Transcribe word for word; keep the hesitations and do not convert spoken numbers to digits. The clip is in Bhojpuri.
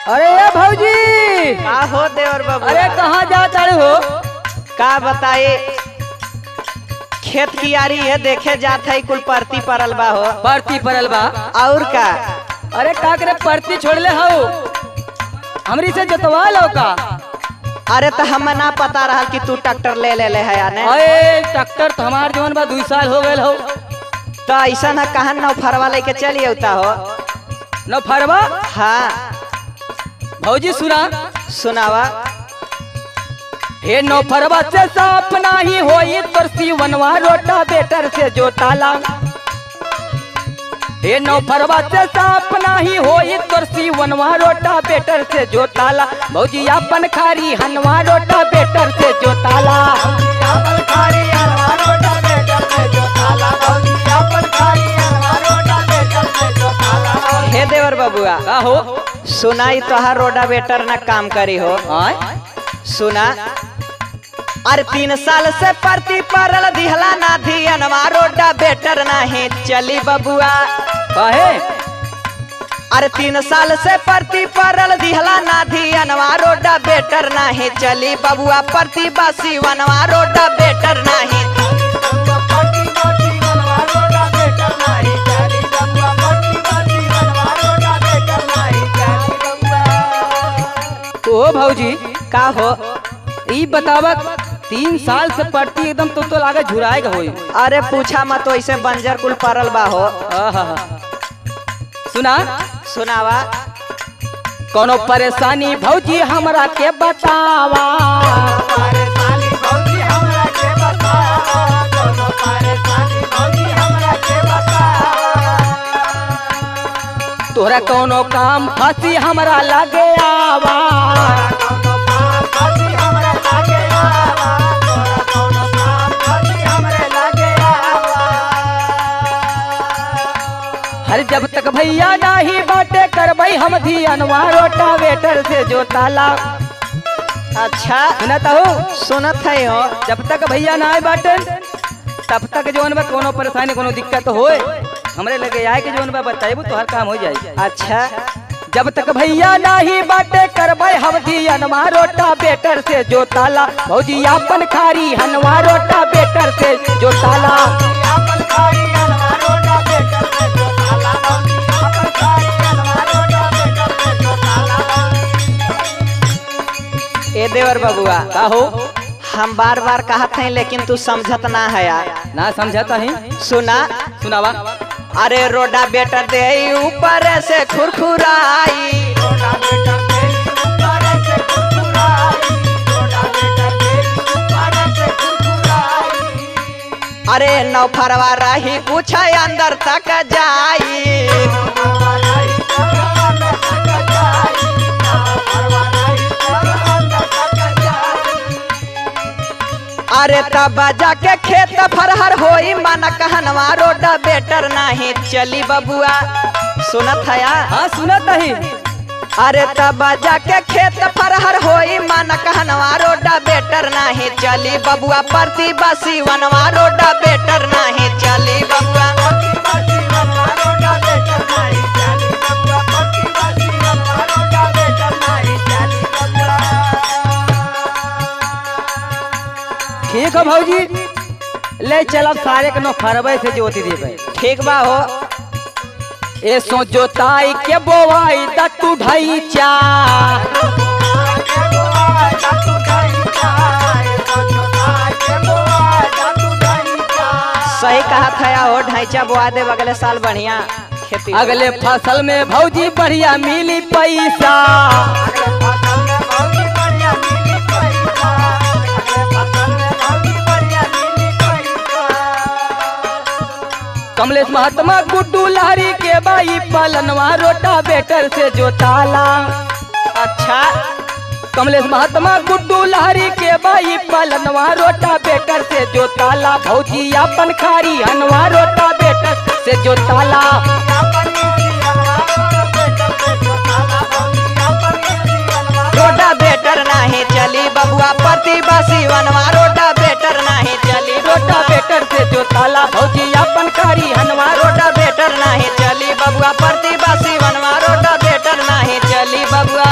अरे ए भौजी का हो देवर बाबू? अरे कहाँ जा चढ़े हो? का बताए खेत की यारी है देखे जात है कुल परती परल बा हो। परती परल बा और का? अरे का करे परती छोड़ ले हो हमरी से जोतवा लो का। अरे तो हमें ना पता रहा कि तू ट्रैक्टर ले ले ले है याने। अरे ट्रैक्टर तो हमार जीवन बा दो साल हो गए हो। तो ऐसा ना कहा नौ फरवा लेके चली होता हो। न फरवा? हाँ भौजी सुना सुनावा। हे नौ फरवा से साफ नाही होई तोर सीवनवा रोटा बेटर से जोताला। हे नौ फरवा से साफ नाही होई तोर सीवनवा रोटा बेटर से जोताला। भौजी अपन खारी हनवा रोटा बेटर से जोताला। हे देवर बबुआ का हो? सुनाई तोहार रोडावेटर ना काम करी हो। आय? सुना अरे तीन साल से परती परल दिहला ना धियनवा रोडावेटर नहीं चली बबुआ। काहे? अरे तीन साल से परती परल दिहला ना धियनवा रोडावेटर नहीं चली बबुआ। परती बासी वनवा रोडावेटर नहीं। ओ भौजी का हो? ई बतावा तीन साल से पड़ती एकदम तो तो लागे झुराएगा होई। अरे पूछा मत तो ऐसे बंजर कुल परल बा हो। आहा सुना सुनावा। कोनो परेशानी भौजी हमरा के बतावा। तोरा कोनो काम फांसी हमरा लागे आवा। हर जब तक भैया नाही बाटे करबई हम धियनवा रोटावेटर से जोताला। अच्छा सुनता हो? सुनत है हो। जब तक भैया ना बाटे तब तक जोन बा कोनो परेशानी कोनो दिक्कत होए हमरे लगे आए के जोन बा बताइबू तो हर काम हो जाई। अच्छा जब तक भैया नाही बाटे करबई हम धियनवा रोटावेटर से जोताला। भौजी अपन खारी हनवा रोटावेटर से जोताला। ए देवर बबुआ का हो? हम बार बार कहते हैं लेकिन तू समझत ना है यार। ना समझाता है? सुना सुनावा। अरे रोडावेटर दे ऊपर से खुरखुराई। अरे नौ फरवा रही कुछ अंदर तक जाई। अरे तब जाके खेत फरहर होई मन कहनवा रोडावेटर नहीं चली बबुआ। सुनत है? हाँ सुनत है। अरे तब जाके खेत फरहर होई मन कहनवा रोडावेटर नहीं चली बबुआ। परती बासी वनवा रोडावेटर नहीं चली बबुआ। ठीक है भौजी ले चलब सारे के नो फरबई से जोती देबे। ठीक बा हो। ए सो जोताई के बोवाई द तू ढाईचा। सही कहा था हो ढाईचा बोआ दे अगले साल बढ़िया खेती। अगले फसल में भौजी बढ़िया मिली पैसा। कमलेश महात्मा गुड्डू लहरी के बाई पलनवा रोटावेटर से जोताला। अच्छा कमलेश महात्मा गुड्डू लहरी के बाई पलनवा रोटावेटर से जोताला। भौजी अपन खारी हनवा रोटावेटर से जोताला। रोडावेटर नहीं चली बबुआ। परती बासी वनवा रोडावेटर नहीं चली। रोटावेटर से जोताला। भौजी अपन खारी हनवा रोडावेटर नहीं चली बबुआ। परती बासी वनवा रोडावेटर नहीं चली बबुआ।